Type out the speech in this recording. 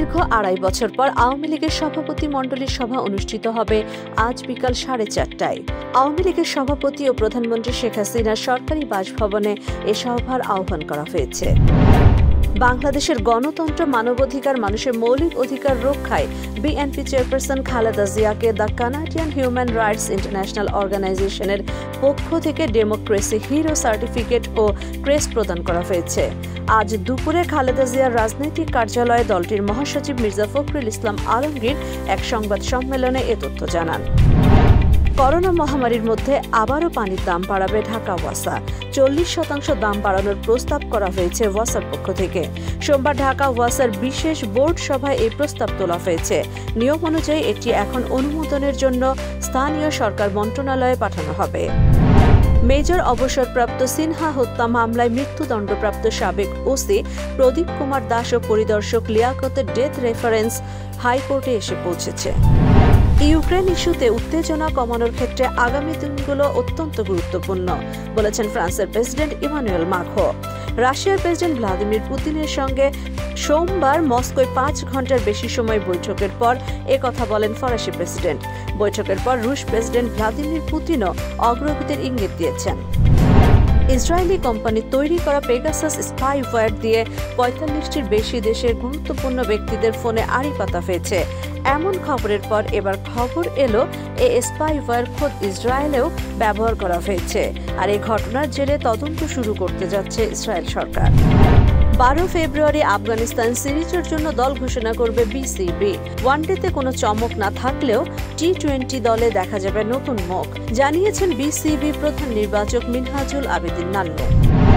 দীর্ঘ ২.৫ বছর পর আওয়ামী লীগের সভাপতি মণ্ডলীর সভা অনুষ্ঠিত হবে আজ বিকাল 4:30টায়। আওয়ামী লীগের সভাপতি ও প্রধানমন্ত্রী শেখ হাসিনার সরকারি বাসভবনে এ সভার আহ্বান করা হয়েছে। বাংলাদেশের গণতন্ত্র, মানবাধিকার, মানুষের মৌলিক অধিকার রক্ষায় বিএনপি চেয়ারপারসন খালেদা জিয়াকে the Canadian human rights international অর্গানাইজেশনের পক্ষ থেকে ডেমোক্রেসি হিরো সার্টিফিকেট ও ক্রেস্ট প্রদান করা হয়েছে। আজ দুপুরে খালেদা জিয়ার রাজনৈতিক কার্যালয়ে দলটির মহাসচিব মির্জা ফখরুল ইসলাম আলমগীর এক সংবাদ সম্মেলনে এ তথ্য জানান। করোনা মহামারীর মধ্যে আবারও পানির দাম বাড়াবে ঢাকা ওয়াসা। 40% দাম বাড়ানোর প্রস্তাব করা হয়েছে ওয়াসার পক্ষ থেকে। সোমবার ঢাকা ওয়াসার বিশেষ বোর্ড সভায় এই প্রস্তাব তোলা হয়েছে। নিয়ম অনুযায়ী এটি এখন অনুমোদনের জন্য স্থানীয় সরকার মন্ত্রণালয়ে পাঠানো হবে। মেজর অবসরপ্রাপ্ত সিনহা হত্যা মামলায় মৃত্যুদণ্ডপ্রাপ্ত সাবেক ওসি প্রদীপ কুমার দাস ও পরিদর্শক লিয়াকতের ডেথ রেফারেন্স হাইকোর্টে এসে পৌঁছেছে। ইউক্রেন ইস্যুতে উত্তেজনা কমানোর ক্ষেত্রে আগামী দিনগুলো অত্যন্ত গুরুত্বপূর্ণ বলেছেন ফ্রান্সের প্রেসিডেন্ট ইমানুয়েল মাখো। রাশিয়ার প্রেসিডেন্ট ভ্লাদিমির পুতিনের সঙ্গে সোমবার মস্কোয় 5 ঘন্টার বেশি সময় বৈঠকের পর কথা বলেন ফরাসি প্রেসিডেন্ট। বৈঠকের পর রুশ প্রেসিডেন্ট ভ্লাদিমির পুতিনও অগ্রগতির ইঙ্গিত দিয়েছেন। ইসরায়েলি কোম্পানি তৈরি করা পেগাসাস স্পাইওয়্যার দিয়ে 45টির বেশি দেশের গুরুত্বপূর্ণ ব্যক্তিদের ফোনে আড়ি পাতা হয়েছে। এমন খবরের পর এবার খবর এলো এই স্পাইওয়্যার খোদ ইসরায়েলেও ব্যবহার করা হয়েছে। আর এই ঘটনার জেরে তদন্ত শুরু করতে যাচ্ছে ইসরায়েল সরকার। 12 ফেব্রুয়ারি আফগানিস্তান সিরিজের জন্য দল ঘোষণা করবে বিসিবি। ওয়ানডেতে কোনো চমক না থাকলেও টি-20 দলে দেখা যাবে নতুন মুখ, জানিয়েছেন বিসিবি প্রধান নির্বাচক মিনহাজুল আবেদিন নান্নু।